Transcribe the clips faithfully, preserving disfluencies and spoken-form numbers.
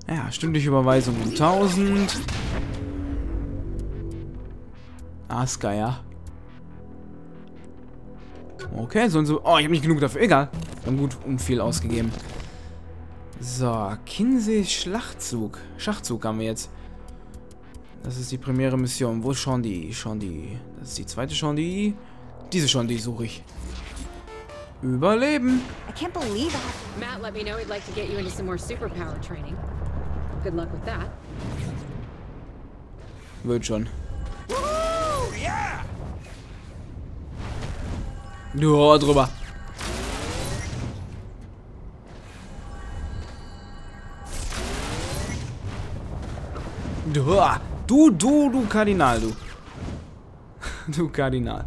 Ja, stündliche Überweisung um tausend. Aska, ja. Okay, so und so. Oh, ich habe nicht genug dafür. Egal. Wir haben gut und viel ausgegeben. So, Kinsey Schlachtzug. Schachzug haben wir jetzt. Das ist die primäre Mission. Wo ist schon die? Schon die. Das ist die zweite schon die. Diese schon die suche ich. Überleben. I can't believe it. Matt let me know he'd like to get you into some more superpower training. Good luck with that. Wird schon. Woo! Yeah! Nur drüber. Du, du, du Kardinal, du. Du Kardinal.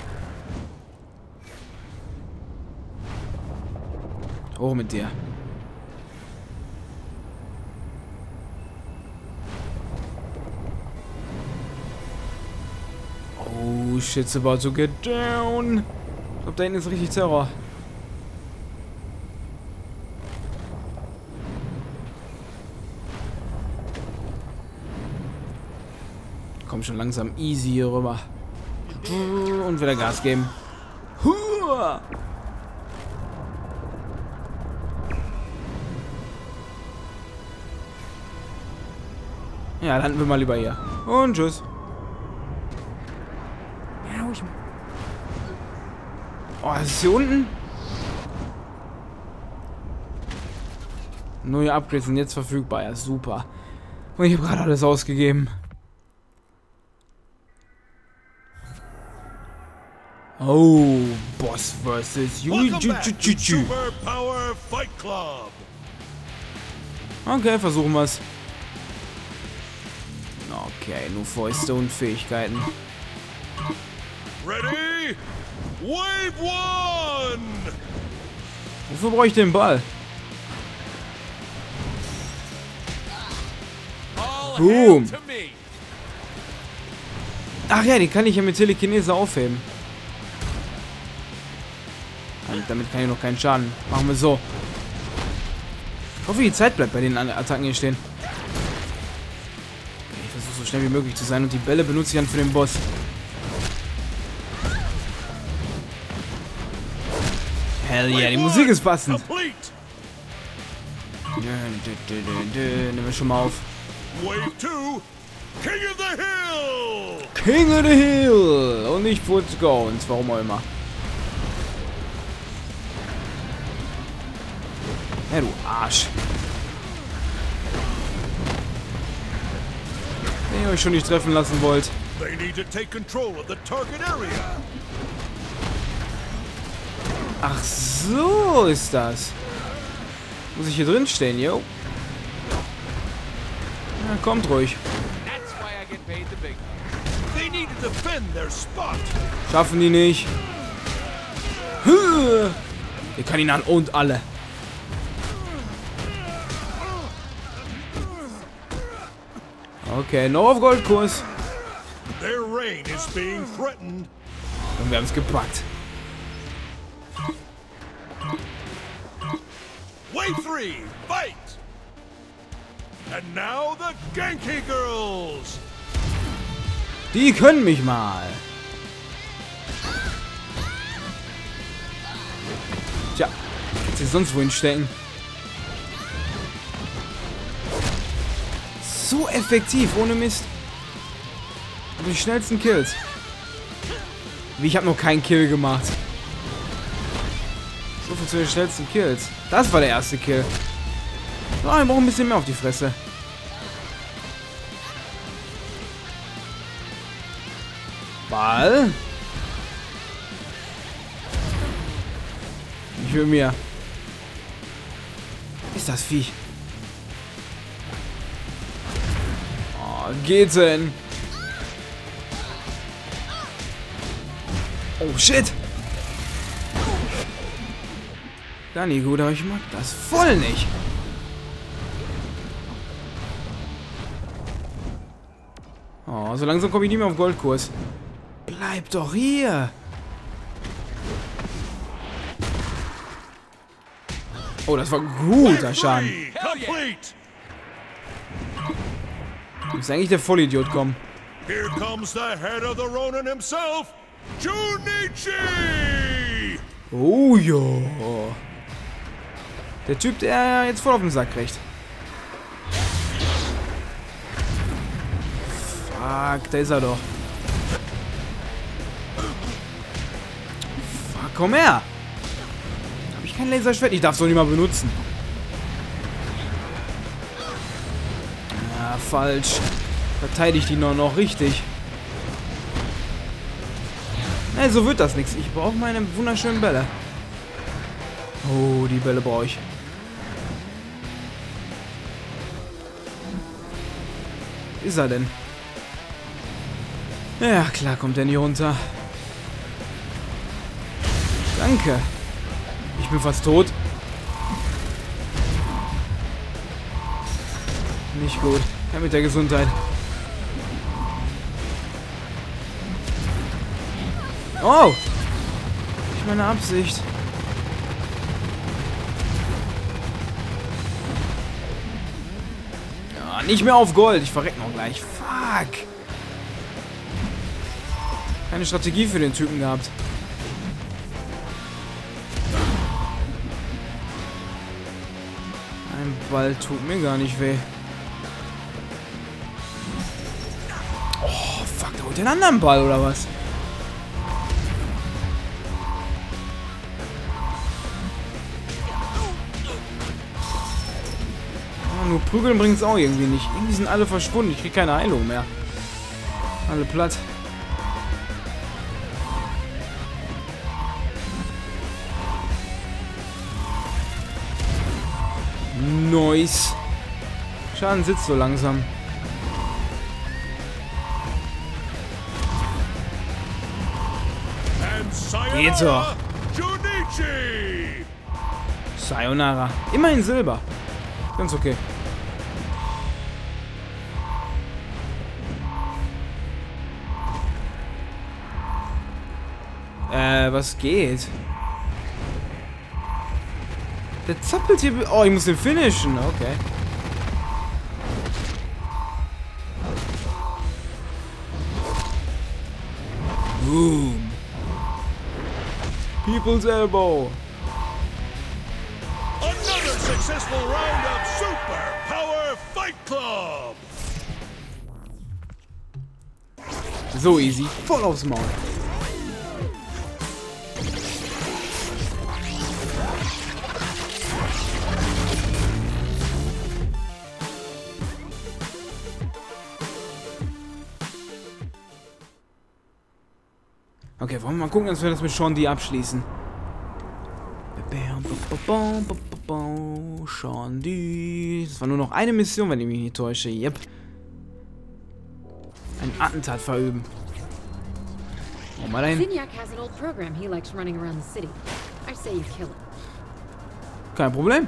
Hoch mit dir. Oh, shit's about to get down. Ich glaube, da hinten ist richtig Terror. Komm schon langsam easy hier rüber. Und wieder Gas geben. Ja, landen wir mal lieber hier. Und tschüss. Oh, das ist hier unten. Neue Upgrades sind jetzt verfügbar. Ja, super. Und ich habe gerade alles ausgegeben. Oh, Boss versus Yu-Ju-Ju-Ju. Okay, versuchen wir es. Okay, nur Fäuste und Fähigkeiten. Ready? Wave one! Wofür brauche ich den Ball? Boom! Ach ja, die kann ich ja mit Telekinese aufheben. Damit kann ich noch keinen Schaden. Machen wir so. Ich hoffe, die Zeit bleibt bei den Attacken hier stehen. Ich versuche so schnell wie möglich zu sein und die Bälle benutze ich dann für den Boss. Hell yeah, die Musik ist passend. Nehmen wir schon mal auf. Wave two, King of the Hill! King of the Hill! Und nicht Foot Gones, warum auch immer. Ja, du Arsch. Wenn ihr euch schon nicht treffen lassen wollt. They need to take control of the target area. Ach so ist das. Muss ich hier drin stehen, yo? Na, kommt ruhig. They need to defend their spot. Schaffen die nicht. Der Kardinal und alle. Okay, noch auf Goldkurs. Their reign is being threatened. Und wir haben es gepackt. Wave three, fight! And now the Genki Girls! Die können mich mal. Tja, kannst du sonst wohin stecken? So effektiv, ohne Mist. Aber die schnellsten Kills. Wie, ich habe noch keinen Kill gemacht. So viel zu den schnellsten Kills. Das war der erste Kill. So, ich brauche ein bisschen mehr auf die Fresse. Ball. Ich will mir. Ist das Vieh? Oh, geht denn? Oh shit! Gar nicht gut, aber ich mag das voll nicht. Oh, so langsam komme ich nicht mehr auf Goldkurs. Bleib doch hier! Oh, das war guter Schaden. Complete! Muss eigentlich der Vollidiot kommen. Here comes the head of the Ronin himself, Junichi! Oh ja. Der Typ, der jetzt voll auf den Sack kriegt. Fuck, da ist er doch. Fuck, komm her. Hab ich kein Laserschwert? Ich darf es doch nicht mal benutzen. Ja, falsch. Verteidigt ihn noch, noch richtig. Ne, so wird das nichts. Ich brauche meine wunderschönen Bälle. Oh, die Bälle brauche ich. Ist er denn? Ja, klar kommt er nicht runter. Danke. Ich bin fast tot. Nicht gut. Ja, mit der Gesundheit. Oh! Nicht meine Absicht. Ja, nicht mehr auf Gold. Ich verreck noch gleich. Fuck! Keine Strategie für den Typen gehabt. Ein Ball tut mir gar nicht weh. Oh, fuck, der holt den anderen Ball, oder was? Oh, nur prügeln bringt es auch irgendwie nicht. Irgendwie sind alle verschwunden. Ich krieg keine Heilung mehr. Alle platt. Nice. Schaden sitzt so langsam. Geht doch. Junichi! Sayonara. Immerhin Silber. Ganz okay. Äh, was geht? Der zappelt hier... Oh, ich muss den finishen. Okay. Boom. People's Elbow. Another successful round of Super Power Fight Club! So easy. Voll aufs Maul. Okay, wollen wir mal gucken, dass wir das mit Sean D abschließen. Sean D. Das war nur noch eine Mission, wenn ich mich nicht täusche. Yep. Ein Attentat verüben. Oh, mal dahin. Zinyak has an old program he likes running around the city. I say you kill him. Kein Problem.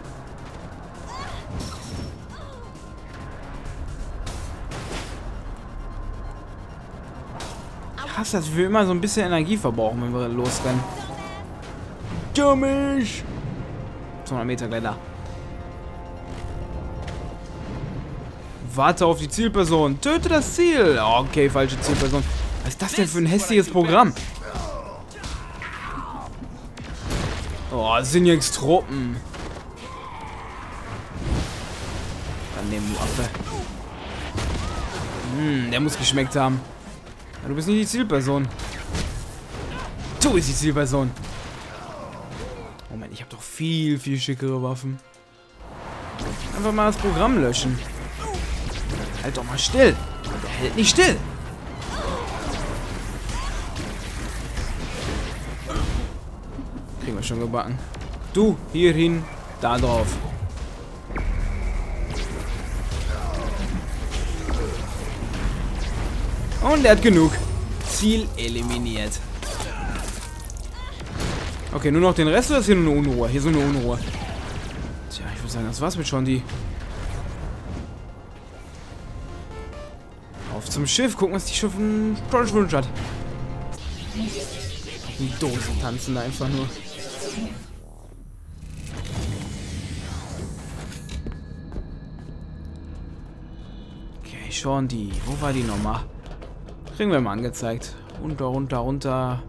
Ich hasse das, wie wir immer so ein bisschen Energie verbrauchen, wenn wir losrennen. Dummig! zweihundert Meter gleich da. Warte auf die Zielperson. Töte das Ziel. Oh, okay, falsche Zielperson. Was ist das denn für ein hässliches Programm? Oh, Zinjaks Truppen. Dann nehmen die Waffe. Hm, der muss geschmeckt haben. Du bist nicht die Zielperson. Du bist die Zielperson. Moment, ich habe doch viel, viel schickere Waffen. Einfach mal das Programm löschen. Halt doch mal still. Der hält nicht still. Kriegen wir schon gebacken. Du, hierhin, da drauf. Und er hat genug. Ziel eliminiert. Okay, nur noch den Rest oder ist hier nur eine Unruhe? Hier so eine Unruhe. Tja, ich würde sagen, das war's mit Sean D. Auf zum Schiff. Gucken, was die Schiff ein tolles Wunsch hat. Die Dosen tanzen einfach nur. Okay, Hey, schon die. Wo war die nochmal? Kriegen wir mal angezeigt. Runter, runter, runter.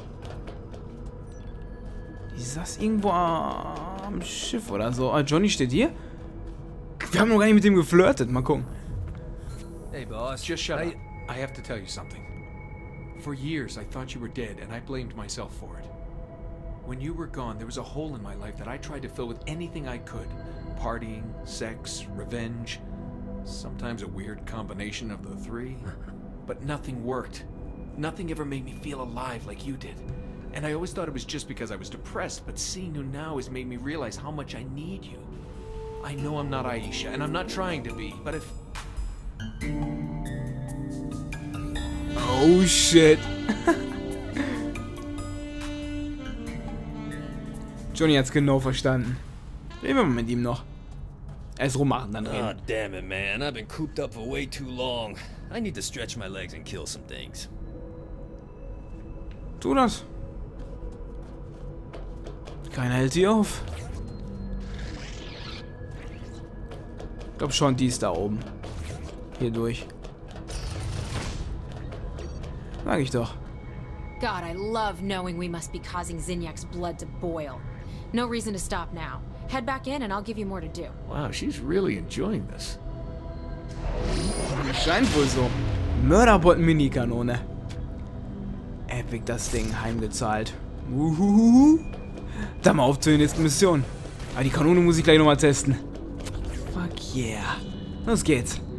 Die saß irgendwo am Schiff oder so. Ah, Johnny steht hier? Wir haben noch gar nicht mit dem geflirtet. Mal gucken. Hey, boss. Just shut How up. you- I have to tell you something. For years, I thought you were dead, and I blamed myself for it. When you were gone, there was a hole in my life that I tried to fill with anything I could. Partying, sex, revenge. Sometimes a weird combination of the three. But nothing worked. Nothing ever made me feel alive like you did. And I always thought it was just because I was depressed, but seeing you now has made me realize how much I need you. I know I'm not Aisha, and I'm not trying to be, but if... Oh, shit. Johnny hat's genau verstanden. Reden wir mal mit ihm noch. Erst rummachen, dann Oh, reden. damn it, man. I've been cooped up for way too long. I need to stretch my legs and kill some things. Tu das. Keiner hält sie auf. Ich glaube schon, die ist da oben. Hier durch. Sag ich doch. God, I love knowing we must be causing Zinyak's blood to boil. No reason to stop now. Head back in and I'll give you more to do. Wow, she's really enjoying this. Scheint wohl so. Mörderbot-Mini-Kanone. Epic das Ding heimgezahlt. Uhuhuhu. Dann mal auf zur nächsten Mission. Aber die Kanone muss ich gleich nochmal testen. Fuck yeah. Los geht's.